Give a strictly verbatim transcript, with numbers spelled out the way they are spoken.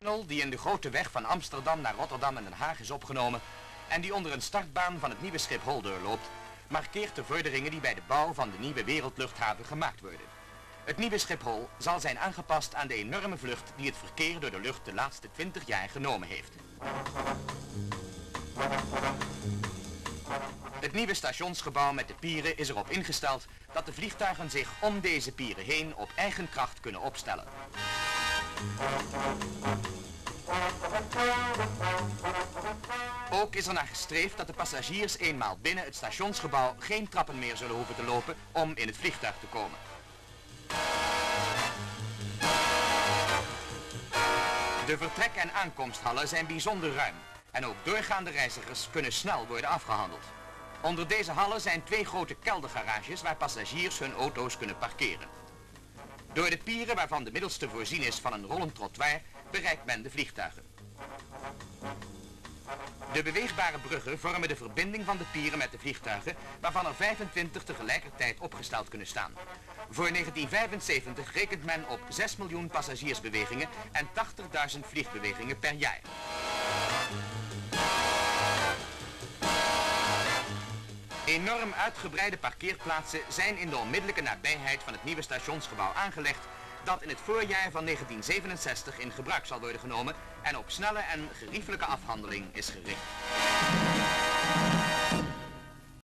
tunnel die in de grote weg van Amsterdam naar Rotterdam en Den Haag is opgenomen en die onder een startbaan van het nieuwe Schiphol doorloopt, markeert de vorderingen die bij de bouw van de nieuwe wereldluchthaven gemaakt worden. Het nieuwe Schiphol zal zijn aangepast aan de enorme vlucht die het verkeer door de lucht de laatste twintig jaar genomen heeft. Het nieuwe stationsgebouw met de pieren is erop ingesteld dat de vliegtuigen zich om deze pieren heen op eigen kracht kunnen opstellen. Ook is er naar gestreefd dat de passagiers eenmaal binnen het stationsgebouw geen trappen meer zullen hoeven te lopen om in het vliegtuig te komen. De vertrek- en aankomsthallen zijn bijzonder ruim en ook doorgaande reizigers kunnen snel worden afgehandeld. Onder deze hallen zijn twee grote keldergarages waar passagiers hun auto's kunnen parkeren. Door de pieren, waarvan de middelste voorzien is van een rollend trottoir, bereikt men de vliegtuigen. De beweegbare bruggen vormen de verbinding van de pieren met de vliegtuigen, waarvan er vijfentwintig tegelijkertijd opgesteld kunnen staan. Voor negentien vijfenzeventig rekent men op zes miljoen passagiersbewegingen en tachtigduizend vliegbewegingen per jaar. Enorm uitgebreide parkeerplaatsen zijn in de onmiddellijke nabijheid van het nieuwe stationsgebouw aangelegd, dat in het voorjaar van negentien zevenenzestig in gebruik zal worden genomen en op snelle en geriefelijke afhandeling is gericht.